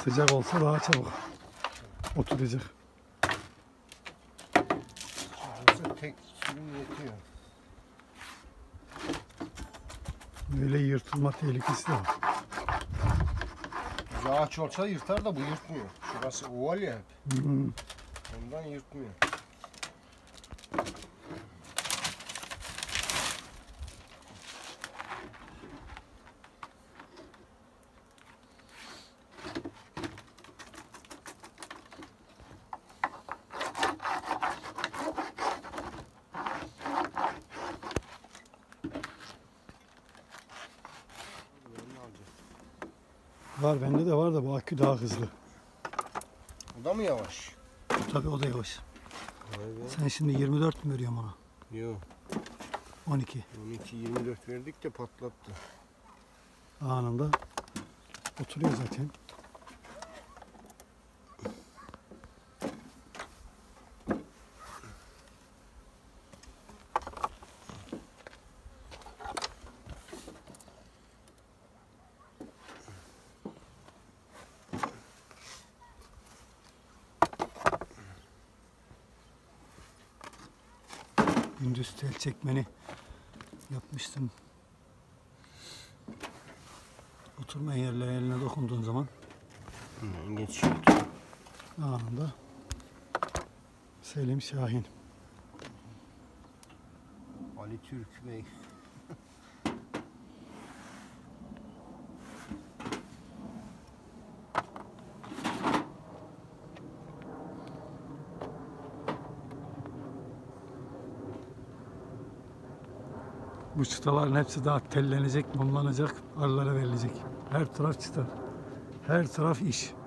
Sıcak olsa daha çabuk oturacak. Burası tek suyun yetiyor. Böyle yırtılma tehlikesi de var. Ağaç olsa yırtar da bu yırtmıyor. Şurası oval ya hep. Ondan yırtmıyor. Var, bende de var da bu akü daha hızlı. Bu da mı yavaş? Tabii o da yavaş. Vay be. Sen şimdi 24 mü veriyorsun ona? Yok. 12. 12-24 verdik de patlattı. Anında oturuyor zaten. Gündüz tel çekmeni yapmıştım. Oturma yerlerine dokunduğun zaman Geçiyor. anında Selim Şahin. Ali Türk Bey. Bu çıtaların hepsi daha tellenecek, mumlanacak, arılara verilecek. Her taraf çıta. Her taraf iş.